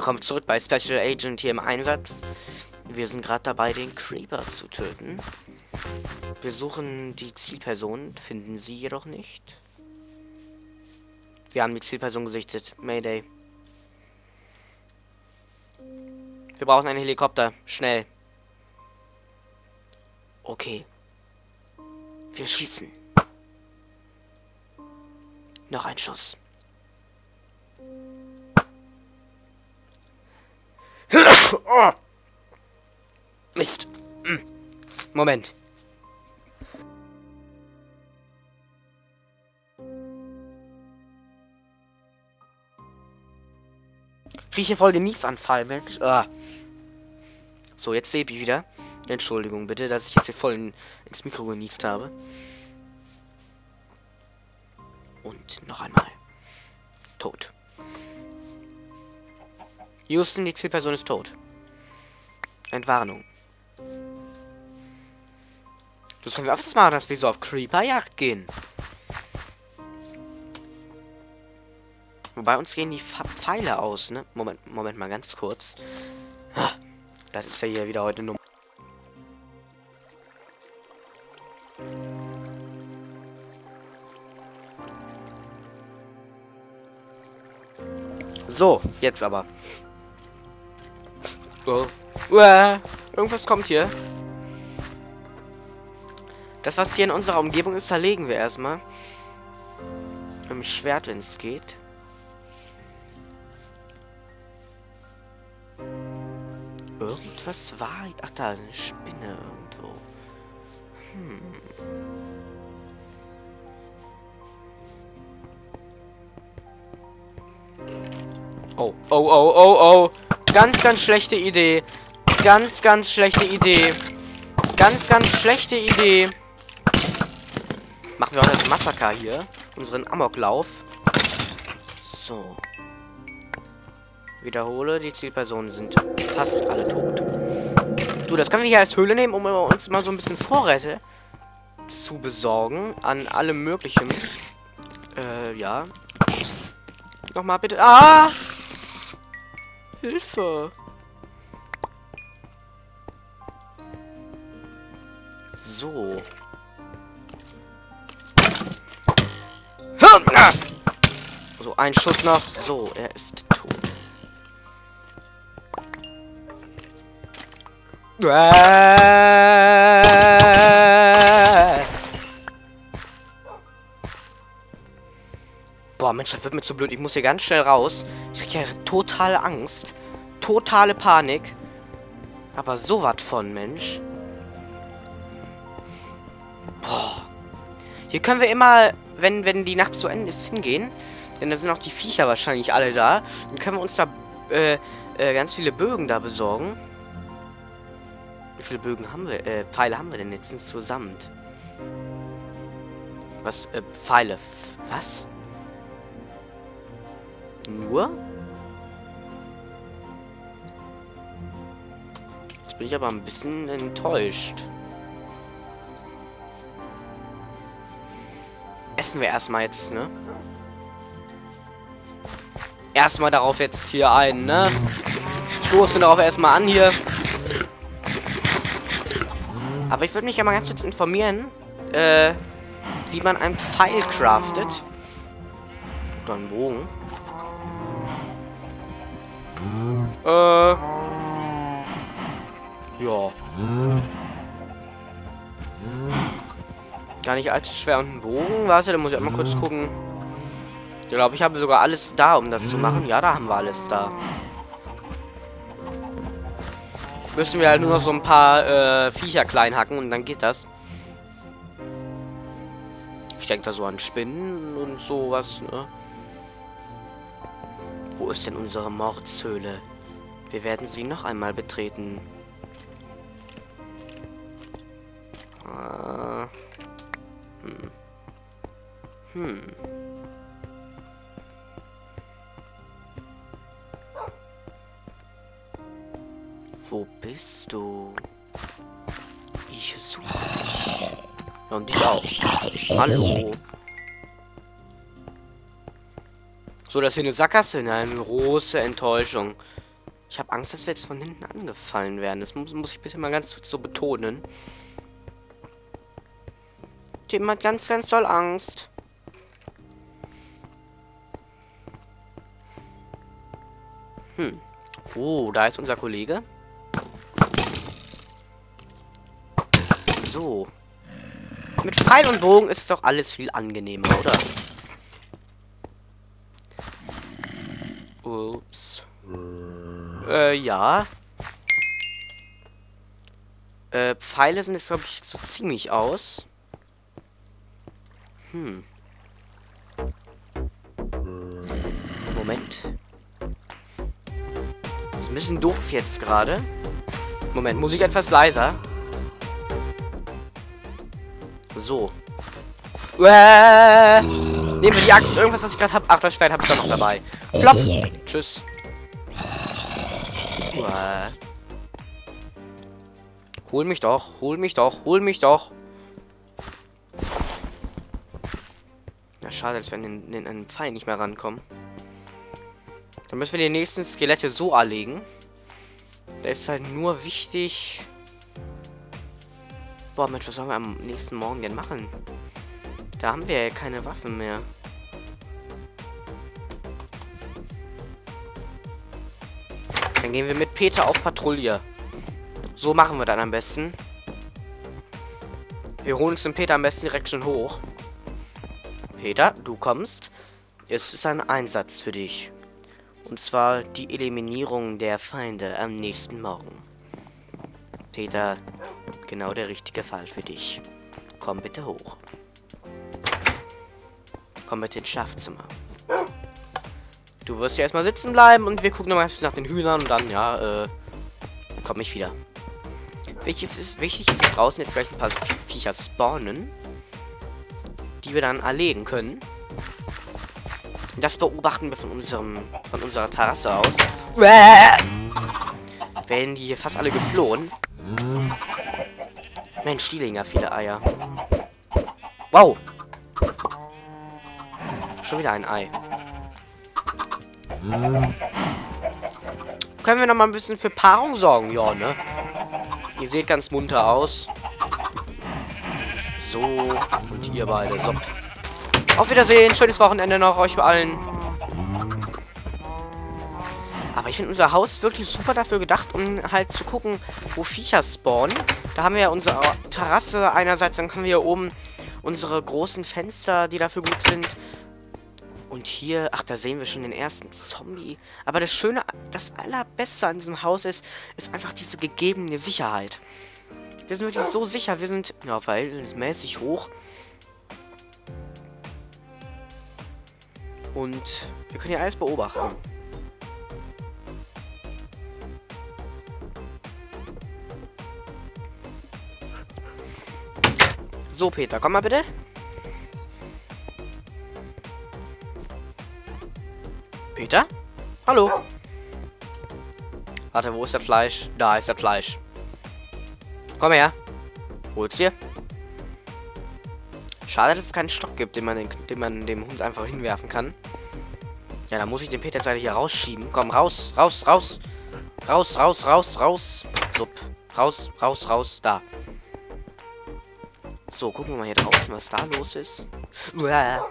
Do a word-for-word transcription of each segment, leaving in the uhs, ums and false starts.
Willkommen zurück bei Special Agent hier im Einsatz. Wir sind gerade dabei, den Creeper zu töten. Wir suchen die Zielperson, finden sie jedoch nicht. Wir haben die Zielperson gesichtet. Mayday. Wir brauchen einen Helikopter. Schnell. Okay. Wir schießen. Noch ein Schuss. Oh. Mist. Moment. Rieche voll den Niesanfall, Mensch. Ah. So, jetzt lebe ich wieder. Entschuldigung bitte, dass ich jetzt hier voll in, ins Mikro genießt habe. Und noch einmal. Tot. Houston, die Zielperson ist tot. Entwarnung. Das können wir öfters machen, dass wir so auf Creeper-Jagd gehen. Wobei uns gehen die Pfeile aus, ne? Moment, Moment mal ganz kurz. Ah, das ist ja hier wieder heute Nummer. So, jetzt aber. Oh. Uah, irgendwas kommt hier. Das, was hier in unserer Umgebung ist, zerlegen wir erstmal. Mit dem Schwert, wenn es geht. Irgendwas war... Ach, da, eine Spinne irgendwo. Hm. Oh, oh, oh, oh, oh. Ganz, ganz schlechte Idee. Ganz, ganz schlechte Idee. Ganz, ganz schlechte Idee. Machen wir auch das Massaker hier. Unseren Amoklauf. So. Wiederhole, die Zielpersonen sind fast alle tot. Du, das können wir hier als Höhle nehmen, um uns mal so ein bisschen Vorräte zu besorgen. An allem Möglichen. Äh, ja. Nochmal bitte. Ah! Hilfe! So. So, ein Schuss noch. So, er ist tot. Boah, Mensch, das wird mir zu blöd. Ich muss hier ganz schnell raus. Ich krieg ja totale Angst. Totale Panik. Aber so was von, Mensch. Boah. Hier können wir immer, wenn, wenn die Nacht zu Ende ist, hingehen. Denn da sind auch die Viecher wahrscheinlich alle da. Dann können wir uns da äh, äh, ganz viele Bögen da besorgen. Wie viele Bögen haben wir? Äh, Pfeile haben wir denn jetzt insgesamt? Was? Äh, Pfeile. F was? Nur? Jetzt bin ich aber ein bisschen enttäuscht. Essen wir erstmal jetzt, ne? Erstmal darauf jetzt hier ein, ne? Stoßen wir darauf erstmal an hier. Aber ich würde mich ja mal ganz kurz informieren, äh, wie man einen Pfeil craftet. Oder einen Bogen. Äh. Ja. Gar nicht allzu schwer und ein Bogen. Warte, da muss ich einmal kurz gucken. Ich glaube, ich habe sogar alles da, um das zu machen. Ja, da haben wir alles da. Müssen wir halt nur noch so ein paar äh, Viecher klein hacken und dann geht das. Ich denke da so an Spinnen und sowas, ne? Wo ist denn unsere Mordshöhle? Wir werden sie noch einmal betreten. Ah. Hm. Hm. Wo bist du? Ich suche dich. Ja, und dich auch. Hallo. So, das hier eine Sackgasse? Nein, eine große Enttäuschung. Ich habe Angst, dass wir jetzt von hinten angefallen werden. Das muss, muss ich bitte mal ganz so betonen. Tim hat ganz, ganz doll Angst. Hm. Oh, da ist unser Kollege. So. Mit Pfeil und Bogen ist doch alles viel angenehmer, oder? Ups. Äh, ja. Äh, Pfeile sind jetzt, glaube ich, so ziemlich aus. Hm. Moment. Das ist ein bisschen doof jetzt gerade. Moment, Musik etwas leiser. So. Uäh. Nehmen wir die Axt. Irgendwas, was ich gerade habe. Ach, das Schwert habe ich doch noch dabei. Plopp. Tschüss. Uäh. Hol mich doch. Hol mich doch. Hol mich doch. Na, schade, dass wir an den, den, an den Pfeil nicht mehr rankommen. Dann müssen wir die nächsten Skelette so erlegen. Da ist halt nur wichtig... Boah, Mensch, was sollen wir am nächsten Morgen denn machen? Da haben wir ja keine Waffen mehr. Dann gehen wir mit Peter auf Patrouille. So machen wir dann am besten. Wir holen uns den Peter am besten direkt schon hoch. Peter, du kommst. Es ist ein Einsatz für dich. Und zwar die Eliminierung der Feinde am nächsten Morgen. Peter, genau der richtige Fall für dich. Komm bitte hoch. Komm bitte ins Schlafzimmer. Du wirst ja erstmal sitzen bleiben und wir gucken nochmal nach den Hühnern und dann, ja, äh, komm ich wieder. Wichtig ist, wichtig ist, dass draußen jetzt gleich ein paar Viecher spawnen, die wir dann erlegen können. Das beobachten wir von unserem, von unserer Terrasse aus. Werden die hier fast alle geflohen. Mensch, die legen ja viele Eier. Wow. Schon wieder ein Ei. Können wir noch mal ein bisschen für Paarung sorgen? Ja, ne? Ihr seht ganz munter aus. So. Und ihr beide. So. Auf Wiedersehen. Schönes Wochenende noch euch allen. Aber ich finde unser Haus wirklich super dafür gedacht, um halt zu gucken, wo Viecher spawnen. Da haben wir ja unsere Terrasse einerseits, dann haben wir hier oben unsere großen Fenster, die dafür gut sind. Und hier, ach, da sehen wir schon den ersten Zombie. Aber das Schöne, das Allerbeste an diesem Haus ist, ist einfach diese gegebene Sicherheit. Wir sind wirklich so sicher, wir sind, ja, verhältnismäßig hoch. Und wir können hier alles beobachten. So, Peter, komm mal bitte. Peter? Hallo? Warte, wo ist das Fleisch? Da ist das Fleisch. Komm her. Hol's dir. Schade, dass es keinen Stock gibt, den man, den, den man dem Hund einfach hinwerfen kann. Ja, dann muss ich den Peter jetzt hier rausschieben. Komm, raus, raus, raus. Raus, raus, raus, raus. Sup. Raus, raus, raus. Da. So, gucken wir mal hier draußen, was da los ist. Uah.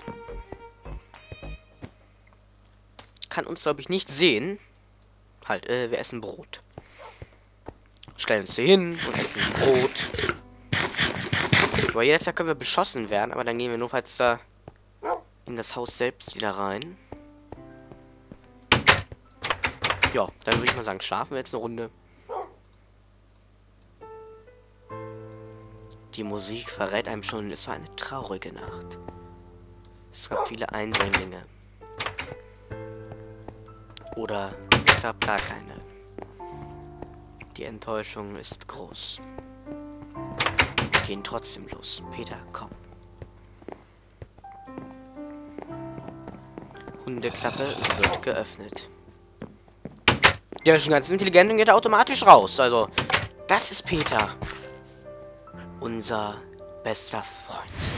Kann uns, glaube ich, nicht sehen. Halt, äh, wir essen Brot. Stellen uns hier hin und essen Brot. Aber jederzeit können wir beschossen werden, aber dann gehen wir nur falls da in das Haus selbst wieder rein. Ja, dann würde ich mal sagen, schlafen wir jetzt eine Runde. Die Musik verrät einem schon, es war eine traurige Nacht. Es gab viele Eindringlinge. Oder es gab gar keine. Die Enttäuschung ist groß. Wir gehen trotzdem los. Peter, komm. Hundeklappe wird geöffnet. Der ist schon ganz intelligent und geht automatisch raus. Also, das ist Peter. Unser bester Freund.